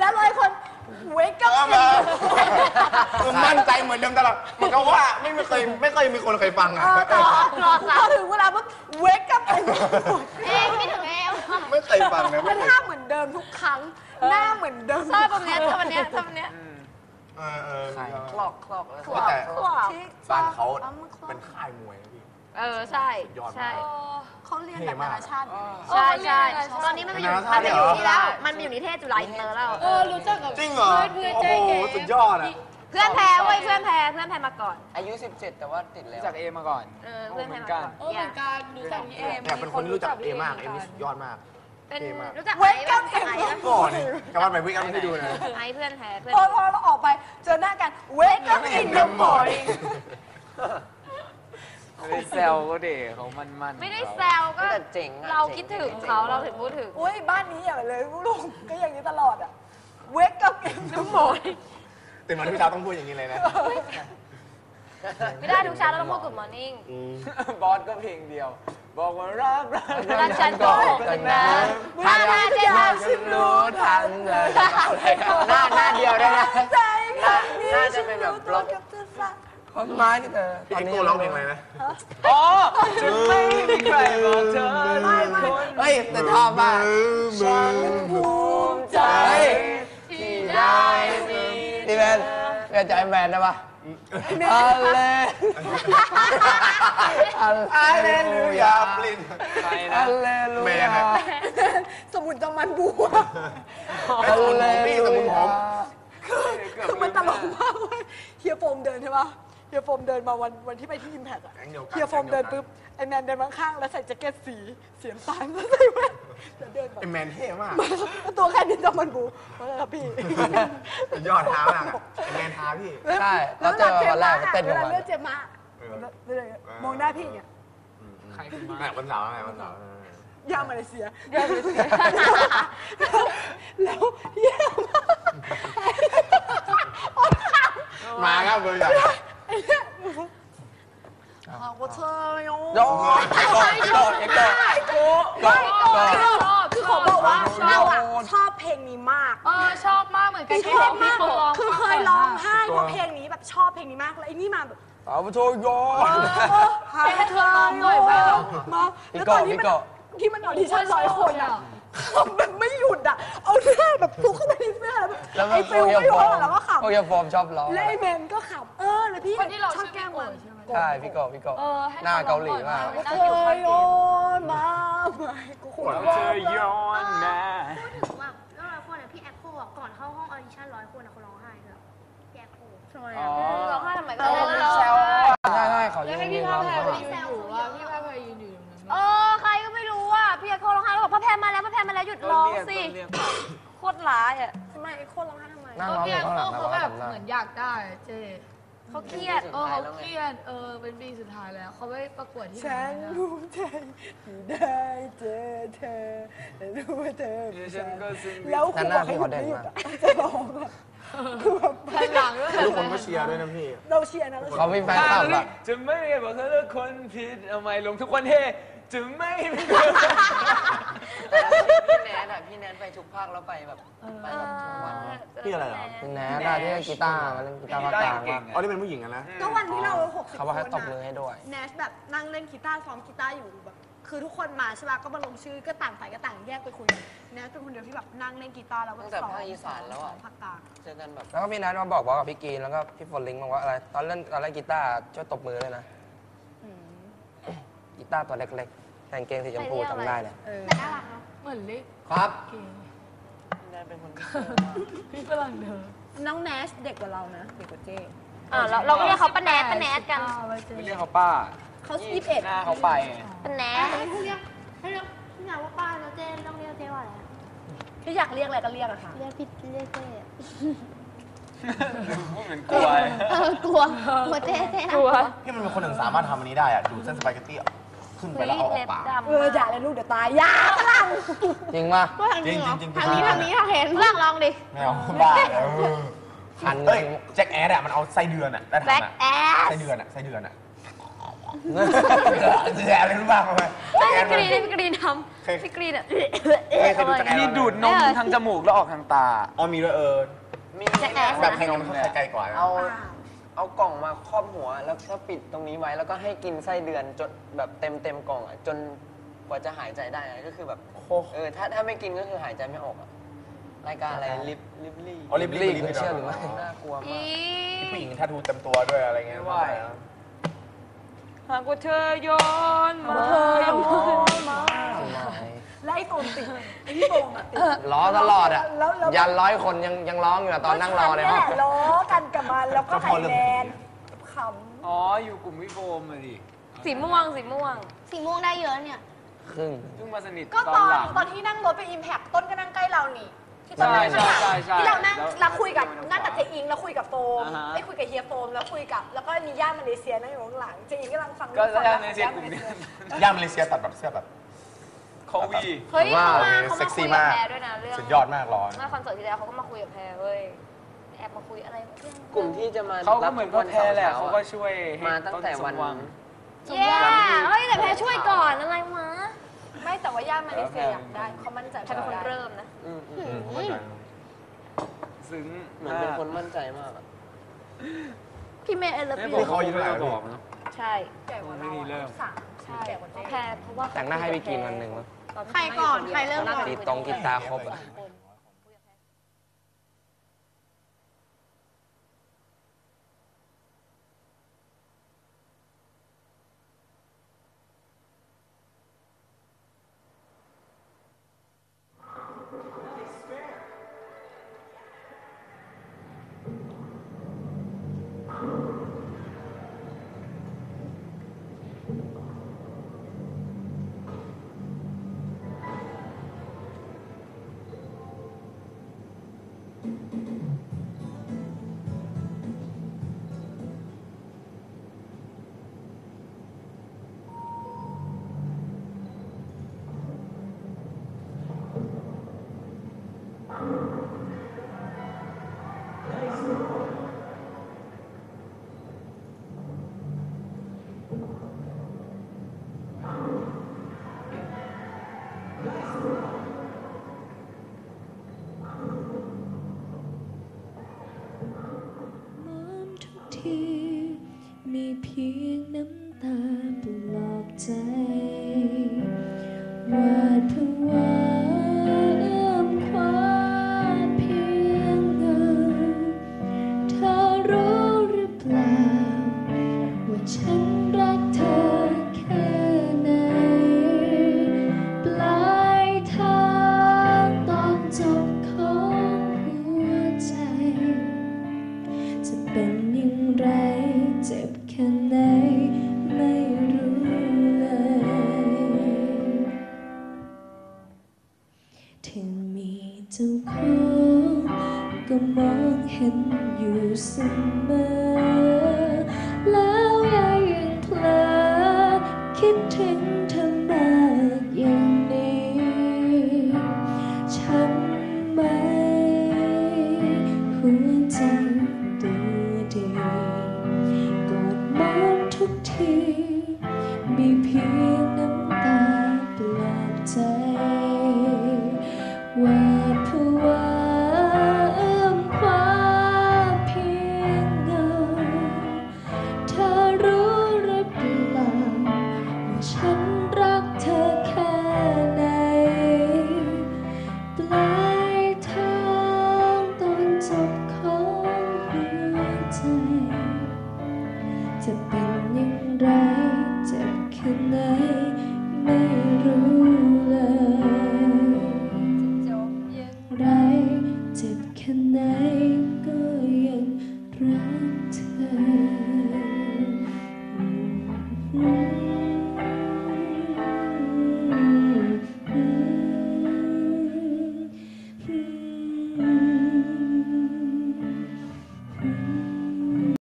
แล้วร้อยคนเวกก็คือมั่นใจเหมือนเดิมตลอดมันก็ว่าไม่เคยมีคนเคยฟังอ่ะพอถึงเวลาปุ๊บเวกก็เป็นไม่ถึงแล้วไม่เคยฟังนะมันหน้าเหมือนเดิมทุกครั้งหน้าเหมือนเดิมชอบตรงนี้ทำอันเนี้ยคลอกแต่บ้านเขาเป็นค่ายมวยนะพี่ใช่ใช่เขาเรียนแบบนานาชาติใช่ใช่ตอนนี้มันอยู่ที่แล้วมันอยู่นิเทศจุฬาอินเตอร์แล้วรู้จักกับจริงเหรอโอ้โหสุดยอดอ่ะเพื่อนแพ้เว้ยเพื่อนแพ้มาก่อนอายุ17แต่ว่าติดแล้วจากเอมาก่อนเพื่อนแพ้มาก่อนเหมือนกันรู้จักเอเนี่ยเป็นคนที่รู้จักเอมากเอมีสุดยอดมากเป็นรู้จักเวกก็เอก่อนกลับไปเวกก็ให้ดูนะไอ้เพื่อนแพ้พอเราออกไปเจอหน้ากันเวกก็อินเดอะมอร์นิ่งไม่ได้แซวก็เด็กเขามันไม่ได้แซวก็เราคิดถึงเขาเราถึงพูดถึงอุ้ยบ้านนี้อย่างเลยลูกก็อย่างนี้ตลอดอ่ะเวกก็อินเดอะมอร์นิ่งตื่นมาทุกเช้าต้องพูดอย่างนี้เลยนะไม่ได้ทุกเช้าเราต้องพูดGood Morning บอสก็เพลงเดียวบอกว่ารักฉันก็เป็นนะถ้าไม่ใช่รักฉันรู้ทันเลยหน้าเดียวได้นะใจน่าจะเป็นแบบบล็อกคนไม้นี่เธอพี่โก้ร้องเพลงอะไรนะอ๋อฉันไม่มีใครบอกเธอเฮ้ยแต่ชอบมากฉันภูมิใจที่ได้มีพี่แมนใจแมนได้ปะอัลเลลูยาปลิ้นอัลเลลูยาสมุนจอมันบัวอัลเลลูยาคือมันตลกมากเลยเฮียโฟมเดินใช่ปะเฮียโฟมเดินมาวันที่ไปที่อิมแพคอะเฮียโฟมเดินปุ๊บไอแมนเดินมาข้างแล้วใส่แจ็คเก็ตเสียงตาลแล้วใส่แว่นจะเดินแบบไอแมนเท่มากตัวแค่นี้จอมันบัวครับพี่ยอดท้ามากไอแมนท้าพี่ใช่แล้วเจอวันแรกเต้นกันมาเลือดเจ็บมากมองหน้าพี่เนี่ยใครเป็นมาวันเสาร์ย่ามาเลเซียแล้วเยี่ยมมาครับเบอร์ใหญ่我车哟คือเขาบอกว่าเราอะชอบเพลงนี้มากชอบมากเหมือนกันชอบมากคือเคยร้องไห้เพราะเพลงนี้แบบชอบเพลงนี้มากแล้วไอ้นี่มาแบบเอาไปโชว์ย้อนให้เธอร้องหน่อยมาแล้วตอนที่มันออดิชั่น100 คนอะแบบไม่หยุดอะเอาเสื้อแบบซุกเข้าไปในเสื้อแล้วไอ้ฟิลไม่ร้องแล้วก็ขำพวกยาโฟมชอบร้องและไอ้เบนก็ขำแล้วพี่ชอบแก้มมันใช่พี่โกหน้าเกาหลีมากเธอโยนมากูขนเธอโยนมาพูดถึงแบบแล้ว100 คนพี่แอปโคก่อนเข้าห้องออดิชั่น100 คนเขาร้องไห้แล้วพี่แอปโคทำไมร้องไห้ทำไมก็ใช่เขาแล้วให้พี่ภาพแพรไปยืนอยู่ว่าพี่ภาพแพรยืนอยู่ใครก็ไม่รู้อ่ะพี่แอปโคร้องไห้แล้วบอกพระแพรมาแล้วหยุดร้องสิโคตรร้ายอ่ะทำไมโคตรร้องไห้ทำไมพี่แอปโคเขาแบบเหมือนอยากได้เจเขาเครียดเขาเครียดเป็นปีสุดท้ายแล้วเขาไปประกวดที่ฉันภูมิใจที่ได้เจอเธอแต่รู้ว่าเธอแล้วคุณบอกให้หยุดไม่หยุดจะร้องคือแบบแผ่นหลังด้วยทุกคนก็เชียร์ด้วยนะพี่เราเชียร์นะเขามีแฟนคลับอะจะไม่บอกเธอเลือกคนผิดเอาไมลงทุกคนเฮจะไม่พี่แนนไปทุกภาคแล้วไปแบบไปแบบทุกวันพี่อะไรเหรอพี่แนนที่เล่นกีตาร์มาเล่นกีตาร์ภาคกลางอ๋อนี่เป็นผู้หญิงกันนะก็วันที่เรา60 คนเขาบอกให้ตบมือให้ด้วยแนชแบบนั่งเล่นกีตาร์ซ้อมกีตาร์อยู่แบบคือทุกคนมาใช่ป่ะก็มาลงชื่อก็ต่างฝ่ายก็ต่างแยกไปคุยแนชเป็นคนเดียวที่แบบนั่งเล่นกีตาร์แล้วก็ซ้อมภาคอีสานแล้วอ่ะภาคกลางเจอกันแบบแล้วก็พี่แนทมาบอกกับพี่กีนแล้วก็พี่ฝนลิงบอกว่าอะไรตอนเล่นกีตาร์ช่วยตบมือเลยนะกีตาร์ตัวเล็กๆแต่งเกงสีชมพูจำได้เลยน่ารักเนาะเหมือนลิครับพี่แนทเป็นคนพี่ฝรั่งเดิมน้องแนชเด็กกว่าเรานะเด็กกว่าเจ้เราก็เรียกเขาป้าแนทกันไม่เรียกเขาป้าเขา21 หน้าเขาไปป้าแนทให้เรียกพี่อยากว่าป้าแล้วเจ้ต้องเรียกเจ้ว่าอะไรพี่อยากเรียกอะไรก็เรียกอะค่ะเรียกพี่เรียกเจ้เหมือนกลัวกลัวเจ้กลัวพี่มันเป็นคนหนึ่งสามารถทำอันนี้ได้อะดูเส้นสปาเกตตี้ขึ้นไปแล้วเอาออกปากอย่าเลยลูกเดี๋ยวตายอย่าพลังจริงป่ะจริงทางนี้เห็นลองดิไม่เอาบ้าคันแจ็คแอดอะมันเอาไส้เดือนอะได้ทำอะไส้เดือนอะแย่เลยรู้ป่ะทำไมพี่กรีนทำพี่กรีนอ่ะเคยดูจากแอนมีดูดนมทางจมูกแล้วออกทางตาอ๋อมีด้วยมีแบบใครนมเขาไกลกว่านะเอากล่องมาครอบหัวแล้วก็ปิดตรงนี้ไว้แล้วก็ให้กินไส้เดือนจนแบบเต็มกล่องจนกว่าจะหายใจได้ก็คือแบบถ้าไม่กินก็คือหายใจไม่ออกรายการอะไรลิปลี่อ๋อลิปลี่เชื่อหรือไม่น่ากลัวมากผู้หญิงถ้าทูเต็มตัวด้วยอะไรเงี้ยไม่ไหว หากว่าเธอย้อนมาและไอ้โฟมติดไอ้พี่โฟมอะติดล้อตลอดอ่ะแล้วยัน100 คนยังร้องอยู่ตอนนั่งรอในห้องแหละล้อกันกับมันแล้วก็ไข่แดนขำอ๋อ อยู่กลุ่มพี่โฟมมาดิสีม่วงได้เยอะเนี่ยครึ่งเพิ่งมาสนิทก็ตตออน นหลังตอนที่นั่งรถไปอิมแพคต้นก็นั่งใกล้เรานี่ที่ตอนใช่นั้นใช่ใช่ที่เรานั่งแล้วแล้วคุยกับนั่งกับเจอิงแล้วคุยกับโฟมอ่าฮะไม่คุยกับเฮียโฟมแล้วคุยกับแล้วก็มีญาติมาเลเซียนั่งอยู่ข้างหลังเจอิงกำลังฟังก็ฟังย่านในเซียกลุ่มนี้ย่ามาเลเซียตัดแบบเสื้อแบบโควีเฮ้ยเขามาเซ็กซี่คุยกับมากแพรด้วยนะเรื่องสุดยอดมากร้อนเมื่อคอนเสิร์ตที่แล้วเขาก็มาคุยกับแพรเว้ยแอบมาคุยอะไรเรื่องกลุ่มที่จะมาเขาก็เหมือนก็แพ้แหละเขาก็ช่วยให้มาตั้งแต่วันต้สมหงเย้เฮ้ยแต่แพรช่วยก่อนอะไรวะไม่แต่ว่าญาติมาเลเซียอยากได้เขามั่นใจแพรเป็นคนเริ่มนะซึ้งเหมือนเป็นคนมั่นใจมากอะพี่เมย์เอลไม่พีบอกเขาอยู่แล้วบอกนะใช่แก่กว่าเราไม่มีเริ่มสามใช่แก่กว่าเจแพรเพราะว่าแต่งหน้าให้พี่กินวันหนึ่งมั้งใครก่อนใครเริ่มก่อนกีตาร์ครบอะมองทุกทีมีเพียงน้ำตาปลอบใจหวาดผวาเอื้อมคว้าเพียงเงาเธอรู้หรือเปล่าว่าฉันรักเธอแค่ไหนปลายทางตอนจบของหัวใจ จะเป็นอย่างไรเจ็บแค่ไหนไม่รู้เลยที่มีเจ้าของก็มองเห็นอยู่เสมอแล้วยังเพลอคิดถึงเธอมากอย่างนี้ช้ำไหมหัวใจตัวดีกอดมอนทุกทีมีเพียงน้ำตาปลอบใจหวาดผวาเอื้อมคว้าเพียงเงาเธอรู้หรือเปล่าว่าฉันรักเธอแค่ไหนปลายทางตอนจบของหัวใจ จะเป็นอย่างไรเจ็บแค่ไหนไม่รู้